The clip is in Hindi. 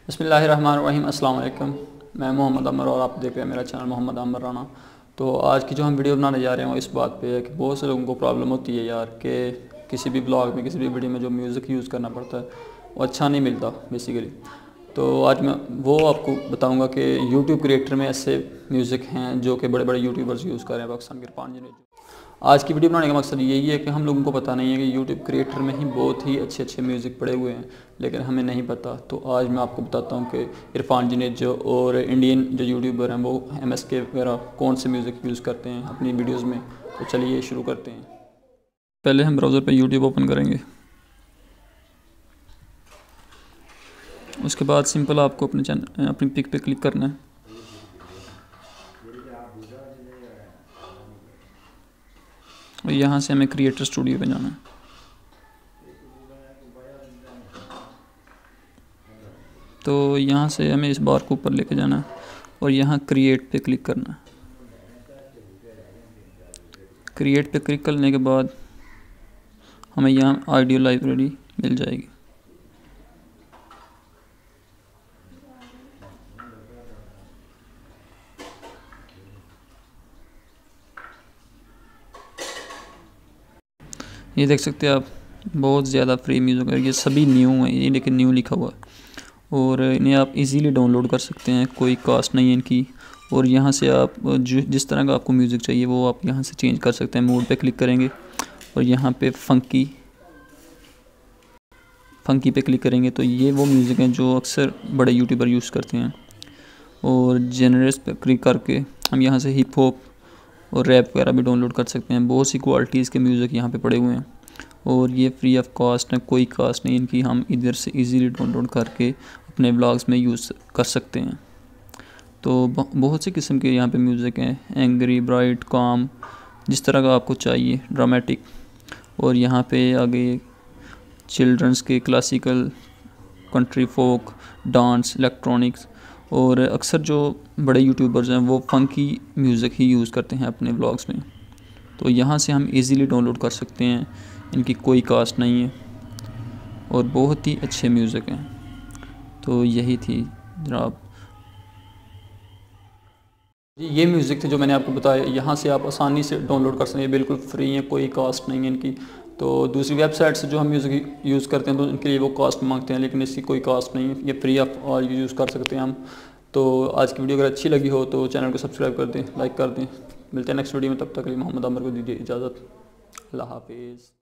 बिस्मिल्लाहिर्रहमानिर्रहीम। अस्सलाम वालेकुम। मैं मोहम्मद अमर और आप देख रहे हैं मेरा चैनल मोहम्मद अमर राना। तो आज की जो हम वीडियो बनाने जा रहे हैं वो इस बात पे है कि बहुत से लोगों को प्रॉब्लम होती है यार कि किसी भी ब्लॉग में किसी भी वीडियो में जो म्यूज़िक यूज़ करना पड़ता है वो अच्छा नहीं मिलता बेसिकली। तो आज मैं वो आपको बताऊंगा कि यूट्यूब क्रिएटर में ऐसे म्यूज़िक हैं जो कि बड़े बड़े यूट्यूबर्स यूज़ कर रहे हैं पाकिस्तान के इरफान जुनैद। आज की वीडियो बनाने का मकसद यही है कि हम लोगों को पता नहीं है कि यूट्यूब क्रिएटर में ही बहुत ही अच्छे अच्छे म्यूज़िक पड़े हुए हैं, लेकिन हमें नहीं पता। तो आज मैं आपको बताता हूँ कि इरफान जुनैद जो और इंडियन जो यूट्यूबर हैं वो MSK वगैरह कौन से म्यूज़िक यूज़ करते हैं अपनी वीडियोज़ में। तो चलिए शुरू करते हैं। पहले हम ब्राउज़र पर यूट्यूब ओपन करेंगे। उसके बाद सिंपल आपको अपने चैनल अपनी पिक पे क्लिक करना है। और यहाँ से हमें क्रिएटर स्टूडियो पे जाना है। तो यहाँ से हमें इस बार को ऊपर लेके जाना है और यहाँ क्रिएट पे क्लिक करना है। क्रिएट पे क्लिक करने के बाद हमें यहाँ ऑडियो लाइब्रेरी मिल जाएगी। ये देख सकते हैं आप, बहुत ज़्यादा फ्री म्यूज़िक है। ये सभी न्यू हैं, ये लेकिन न्यू लिखा हुआ है और इन्हें आप इजीली डाउनलोड कर सकते हैं, कोई कॉस्ट नहीं है इनकी। और यहाँ से आप जिस तरह का आपको म्यूज़िक चाहिए वो आप यहाँ से चेंज कर सकते हैं। मोड पे क्लिक करेंगे और यहाँ पे फंकी पे क्लिक करेंगे तो ये वो म्यूज़िक हैं जो अक्सर बड़े यूट्यूबर यूज़ करते हैं। और जेनरस पे क्लिक करके हम यहाँ से हिप हॉप और रैप वगैरह भी डाउनलोड कर सकते हैं। बहुत सी क्वालिटीज़ के म्यूज़िक यहाँ पे पड़े हुए हैं और ये फ्री ऑफ कॉस्ट है, कोई कॉस्ट नहीं इनकी। हम इधर से इजीली डाउनलोड करके अपने व्लॉग्स में यूज़ कर सकते हैं। तो बहुत से किस्म के यहाँ पे म्यूज़िक हैं, एंग्री, ब्राइट, काम, जिस तरह का आपको चाहिए, ड्रामेटिक। और यहाँ पे आगे चिल्ड्रंस के, classical, country folk, dance, electronics. और अक्सर जो बड़े यूट्यूबर्स हैं वो फंकी म्यूज़िक ही यूज़ करते हैं अपने व्लॉग्स में। तो यहाँ से हम इजीली डाउनलोड कर सकते हैं, इनकी कोई कास्ट नहीं है और बहुत ही अच्छे म्यूज़िक हैं। तो यही थी जनाब, ये म्यूज़िक थे जो मैंने आपको बताया। यहाँ से आप आसानी से डाउनलोड कर सकते हैं, बिल्कुल फ्री है, कोई कास्ट नहीं है इनकी। तो दूसरी वेबसाइट से जो हम म्यूज़िक यूज़ करते हैं तो उनके लिए वो कास्ट मांगते हैं, लेकिन इसकी कोई कास्ट नहीं है, ये फ्री ऑफ और यूज़ कर सकते हैं हम। तो आज की वीडियो अगर अच्छी लगी हो तो चैनल को सब्सक्राइब कर दें, लाइक कर दें। मिलते हैं नेक्स्ट वीडियो में, तब तक के लिए मोहम्मद आमर को दीजिए इजाज़त। अल्लाह हाफिज़।